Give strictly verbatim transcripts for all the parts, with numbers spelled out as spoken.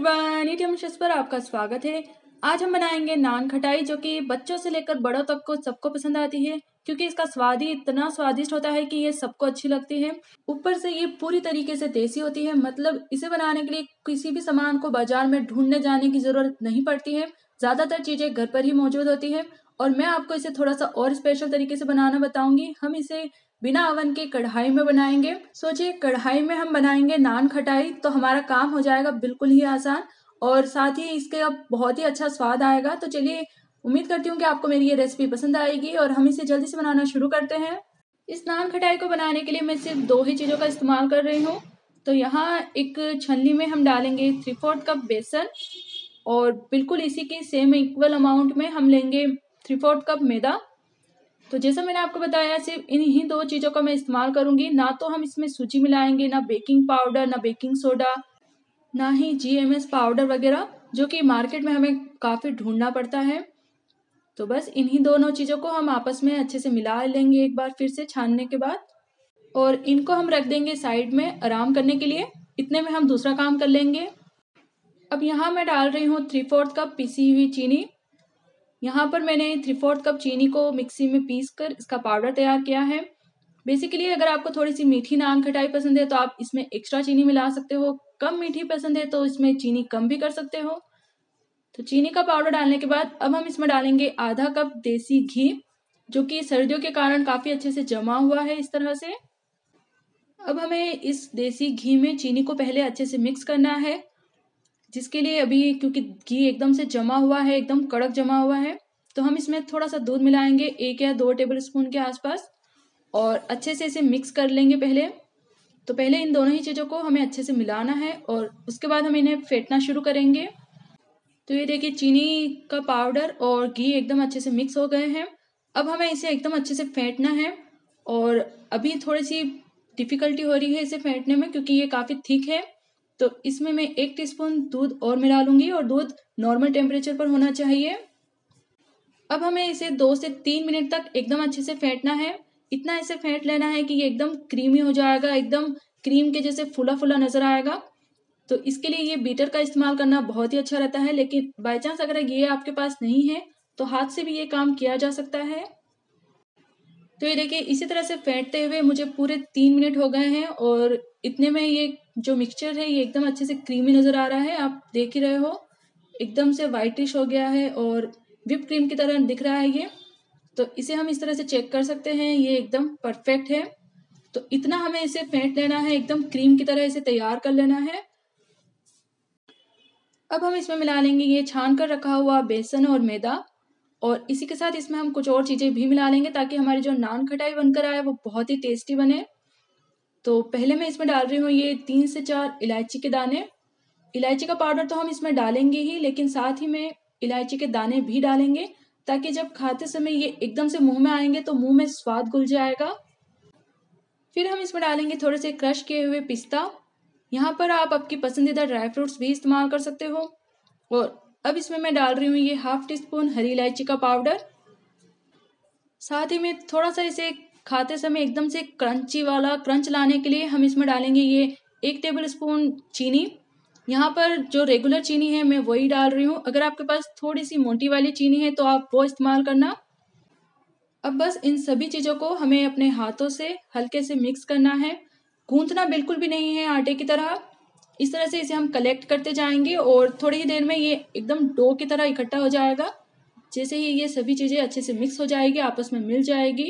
Everyone, ईट यम्मिecious पर आपका स्वागत है। आज हम बनाएंगे नान खटाई, जो कि बच्चों से लेकर बड़ों तक को सबको पसंद आती है, क्योंकि इसका स्वाद ही इतना स्वादिष्ट होता है कि ये सबको अच्छी लगती है। ऊपर से ये पूरी तरीके से देसी होती है, मतलब इसे बनाने के लिए किसी भी सामान को बाजार में ढूंढने जाने की जरूरत नहीं पड़ती है। ज्यादातर चीजें घर पर ही मौजूद होती है और मैं आपको इसे थोड़ा सा और स्पेशल तरीके से बनाना बताऊंगी। हम इसे बिना ओवन के कढ़ाई में बनाएंगे। सोचिए, कढ़ाई में हम बनाएंगे नान खटाई, तो हमारा काम हो जाएगा बिल्कुल ही आसान और साथ ही इसके अब बहुत ही अच्छा स्वाद आएगा। तो चलिए, उम्मीद करती हूँ कि आपको मेरी ये रेसिपी पसंद आएगी और हम इसे जल्दी से बनाना शुरू करते हैं। इस नान खटाई को बनाने के लिए मैं सिर्फ दो ही चीज़ों का इस्तेमाल कर रही हूँ। तो यहाँ एक छन्नी में हम डालेंगे थ्री फोर्थ कप बेसन और बिल्कुल इसी के सेम इक्वल अमाउंट में हम लेंगे थ्री फोर्थ कप मैदा। तो जैसा मैंने आपको बताया, सिर्फ इन्हीं दो चीज़ों का मैं इस्तेमाल करूंगी। ना तो हम इसमें सूजी मिलाएंगे, ना बेकिंग पाउडर, ना बेकिंग सोडा, ना ही जी एम एस पाउडर वगैरह, जो कि मार्केट में हमें काफ़ी ढूंढना पड़ता है। तो बस इन्हीं दोनों चीज़ों को हम आपस में अच्छे से मिला लेंगे एक बार फिर से छानने के बाद, और इनको हम रख देंगे साइड में आराम करने के लिए। इतने में हम दूसरा काम कर लेंगे। अब यहाँ मैं डाल रही हूँ थ्री फोर्थ कप पिसी हुई चीनी। यहाँ पर मैंने थ्री फोर्थ कप चीनी को मिक्सी में पीस कर इसका पाउडर तैयार किया है। बेसिकली अगर आपको थोड़ी सी मीठी नान खटाई पसंद है तो आप इसमें एक्स्ट्रा चीनी मिला सकते हो, कम मीठी पसंद है तो इसमें चीनी कम भी कर सकते हो। तो चीनी का पाउडर डालने के बाद अब हम इसमें डालेंगे आधा कप देसी घी, जो कि सर्दियों के कारण काफ़ी अच्छे से जमा हुआ है इस तरह से। अब हमें इस देसी घी में चीनी को पहले अच्छे से मिक्स करना है, जिसके लिए अभी क्योंकि घी एकदम से जमा हुआ है, एकदम कड़क जमा हुआ है, तो हम इसमें थोड़ा सा दूध मिलाएंगे, एक या दो टेबल स्पून के आसपास, और अच्छे से इसे मिक्स कर लेंगे पहले। तो पहले इन दोनों ही चीज़ों को हमें अच्छे से मिलाना है और उसके बाद हम इन्हें फेंटना शुरू करेंगे। तो ये देखिए, चीनी का पाउडर और घी एकदम अच्छे से मिक्स हो गए हैं। अब हमें इसे एकदम अच्छे से फेंटना है और अभी थोड़ी सी डिफ़िकल्टी हो रही है इसे फेंटने में, क्योंकि ये काफ़ी थिक है। तो इसमें मैं एक टीस्पून दूध और मिला लूँगी और दूध नॉर्मल टेम्परेचर पर होना चाहिए। अब हमें इसे दो से तीन मिनट तक एकदम अच्छे से फेंटना है। इतना ऐसे फेंट लेना है कि ये एकदम क्रीमी हो जाएगा, एकदम क्रीम के जैसे फूला फूला नज़र आएगा। तो इसके लिए ये बीटर का इस्तेमाल करना बहुत ही अच्छा रहता है, लेकिन बाई चांस अगर ये आपके पास नहीं है तो हाथ से भी ये काम किया जा सकता है। तो ये देखिए, इसी तरह से फेंटते हुए मुझे पूरे तीन मिनट हो गए हैं और इतने में ये जो मिक्सचर है ये एकदम अच्छे से क्रीमी नज़र आ रहा है। आप देख ही रहे हो, एकदम से वाइटिश हो गया है और विप क्रीम की तरह दिख रहा है ये। तो इसे हम इस तरह से चेक कर सकते हैं, ये एकदम परफेक्ट है। तो इतना हमें इसे फेंट लेना है, एकदम क्रीम की तरह इसे तैयार कर लेना है। अब हम इसमें मिला लेंगे ये छान कर रखा हुआ बेसन और मैदा, और इसी के साथ इसमें हम कुछ और चीज़ें भी मिला लेंगे ताकि हमारी जो नान खटाई बनकर आए वो बहुत ही टेस्टी बने। तो पहले मैं इसमें डाल रही हूँ ये तीन से चार इलायची के दाने। इलायची का पाउडर तो हम इसमें डालेंगे ही, लेकिन साथ ही में इलायची के दाने भी डालेंगे ताकि जब खाते समय ये एकदम से मुंह में आएंगे तो मुंह में स्वाद घुल जाएगा। फिर हम इसमें डालेंगे थोड़े से क्रश किए हुए पिस्ता। यहाँ पर आप आपकी पसंदीदा ड्राई फ्रूट्स भी इस्तेमाल कर सकते हो। और अब इसमें मैं डाल रही हूँ ये हाफ टी स्पून हरी इलायची का पाउडर। साथ ही में थोड़ा सा इसे खाते समय एकदम से क्रंची वाला क्रंच लाने के लिए हम इसमें डालेंगे ये एक टेबल स्पून चीनी। यहाँ पर जो रेगुलर चीनी है मैं वही डाल रही हूँ। अगर आपके पास थोड़ी सी मोटी वाली चीनी है तो आप वो इस्तेमाल करना। अब बस इन सभी चीज़ों को हमें अपने हाथों से हल्के से मिक्स करना है, गूंथना बिल्कुल भी नहीं है आटे की तरह। इस तरह से इसे हम कलेक्ट करते जाएंगे और थोड़ी ही देर में ये एकदम डो की तरह इकट्ठा हो जाएगा। जैसे ही ये सभी चीज़ें अच्छे से मिक्स हो जाएगी, आपस में मिल जाएगी।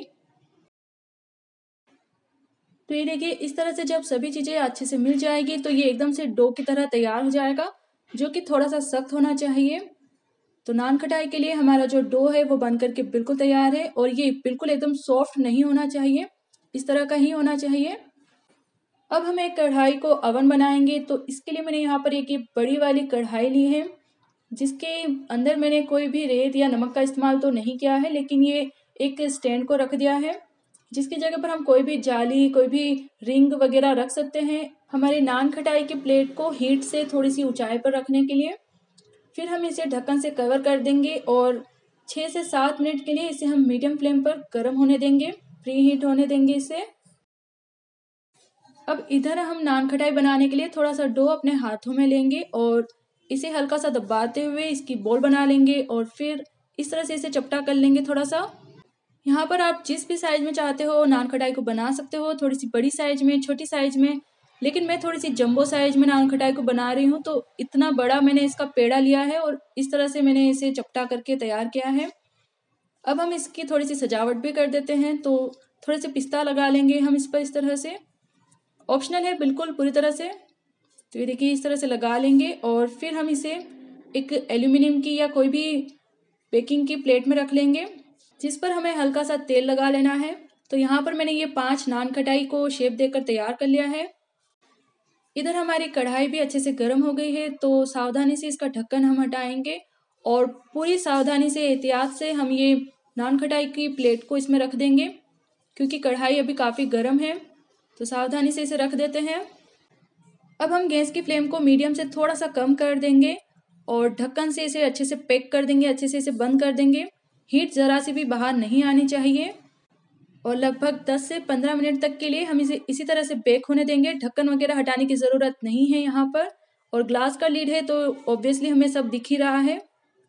तो ये देखिए, इस तरह से जब सभी चीज़ें अच्छे से मिल जाएगी तो ये एकदम से डो की तरह तैयार हो जाएगा, जो कि थोड़ा सा सख्त होना चाहिए। तो नान खटाई के लिए हमारा जो डो है वो बन करके बिल्कुल तैयार है और ये बिल्कुल एकदम सॉफ्ट नहीं होना चाहिए, इस तरह का ही होना चाहिए। अब हम एक कढ़ाई को अवन बनाएंगे, तो इसके लिए मैंने यहाँ पर एक ये बड़ी वाली कढ़ाई ली है, जिसके अंदर मैंने कोई भी रेत या नमक का इस्तेमाल तो नहीं किया है, लेकिन ये एक स्टैंड को रख दिया है, जिसकी जगह पर हम कोई भी जाली, कोई भी रिंग वगैरह रख सकते हैं हमारी नान खटाई की प्लेट को हीट से थोड़ी सी ऊंचाई पर रखने के लिए। फिर हम इसे ढक्कन से कवर कर देंगे और छः से सात मिनट के लिए इसे हम मीडियम फ्लेम पर गर्म होने देंगे, प्री हीट होने देंगे इसे। अब इधर हम नान खटाई बनाने के लिए थोड़ा सा डो अपने हाथों में लेंगे और इसे हल्का सा दबाते हुए इसकी बॉल बना लेंगे और फिर इस तरह से इसे चपटा कर लेंगे थोड़ा सा। यहाँ पर आप जिस भी साइज में चाहते हो नान खटाई को बना सकते हो, थोड़ी सी बड़ी साइज में, छोटी साइज में, लेकिन मैं थोड़ी सी जंबो साइज में नान खटाई को बना रही हूँ, तो इतना बड़ा मैंने इसका पेड़ा लिया है और इस तरह से मैंने इसे चपटा करके तैयार किया है। अब हम इसकी थोड़ी सी सजावट भी कर देते हैं, तो थोड़े से पिस्ता लगा लेंगे हम इस पर, इस तरह से, ऑप्शनल है बिल्कुल पूरी तरह से। तो ये देखिए इस तरह से लगा लेंगे और फिर हम इसे एक एल्यूमिनियम की या कोई भी बेकिंग की प्लेट में रख लेंगे, जिस पर हमें हल्का सा तेल लगा लेना है। तो यहाँ पर मैंने ये पांच नान खटाई को शेप देकर तैयार कर लिया है। इधर हमारी कढ़ाई भी अच्छे से गर्म हो गई है, तो सावधानी से इसका ढक्कन हम हटाएंगे और पूरी सावधानी से, एहतियात से हम ये नान खटाई की प्लेट को इसमें रख देंगे, क्योंकि कढ़ाई अभी काफ़ी गर्म है। तो सावधानी से इसे रख देते हैं। अब हम गैस की फ्लेम को मीडियम से थोड़ा सा कम कर देंगे और ढक्कन से इसे अच्छे से पैक कर देंगे, अच्छे से इसे बंद कर देंगे। हीट ज़रा सी भी बाहर नहीं आनी चाहिए और लगभग दस से पंद्रह मिनट तक के लिए हम इसे इसी तरह से बेक होने देंगे। ढक्कन वगैरह हटाने की ज़रूरत नहीं है यहाँ पर, और ग्लास का लीड है तो ऑब्वियसली हमें सब दिख ही रहा है।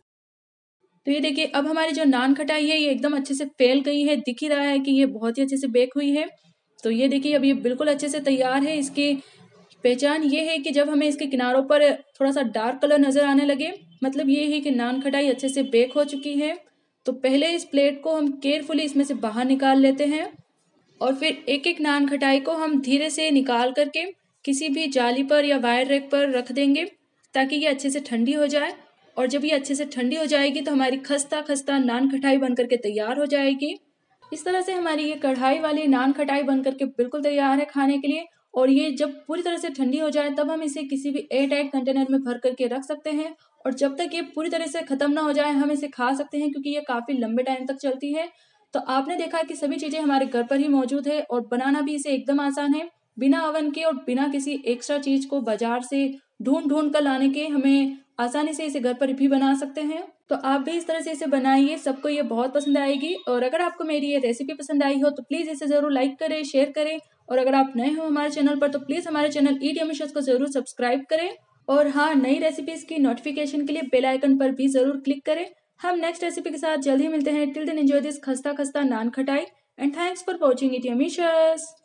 तो ये देखिए अब हमारी जो नान खटाई है ये एकदम अच्छे से फैल गई है, दिख ही रहा है कि ये बहुत ही अच्छे से बेक हुई है। तो ये देखिए अब ये बिल्कुल अच्छे से तैयार है। इसकी पहचान ये है कि जब हमें इसके किनारों पर थोड़ा सा डार्क कलर नज़र आने लगे, मतलब ये है कि नान खटाई अच्छे से बेक हो चुकी है। तो पहले इस प्लेट को हम केयरफुली इसमें से बाहर निकाल लेते हैं और फिर एक एक नान खटाई को हम धीरे से निकाल करके किसी भी जाली पर या वायर रैक पर रख देंगे, ताकि ये अच्छे से ठंडी हो जाए। और जब ये अच्छे से ठंडी हो जाएगी तो हमारी खस्ता खस्ता नान खटाई बन करके तैयार हो जाएगी। इस तरह से हमारी ये कढ़ाई वाली नान खटाई बन करके बिल्कुल तैयार है खाने के लिए। और ये जब पूरी तरह से ठंडी हो जाए तब हम इसे किसी भी एयर टाइट कंटेनर में भर करके रख सकते हैं, और जब तक ये पूरी तरह से ख़त्म ना हो जाए हम इसे खा सकते हैं, क्योंकि ये काफ़ी लंबे टाइम तक चलती है। तो आपने देखा कि सभी चीज़ें हमारे घर पर ही मौजूद है और बनाना भी इसे एकदम आसान है। बिना ओवन के और बिना किसी एक्स्ट्रा चीज़ को बाजार से ढूंढ ढूंढ कर लाने के हमें आसानी से इसे घर पर भी बना सकते हैं। तो आप भी इस तरह से इसे बनाइए, सबको ये बहुत पसंद आएगी। और अगर आपको मेरी ये रेसिपी पसंद आई हो तो प्लीज़ इसे ज़रूर लाइक करें, शेयर करें, और अगर आप नए हो हमारे चैनल पर तो प्लीज़ हमारे चैनल ईट यम्मिecious को ज़रूर सब्सक्राइब करें। और हाँ, नई रेसिपीज़ की नोटिफिकेशन के लिए बेल आइकन पर भी ज़रूर क्लिक करें। हम नेक्स्ट रेसिपी के साथ जल्द ही मिलते हैं। टिल देन एंजॉय दिस खस्ता खस्ता nankhatai and thanks for watching eat यम्मिecious।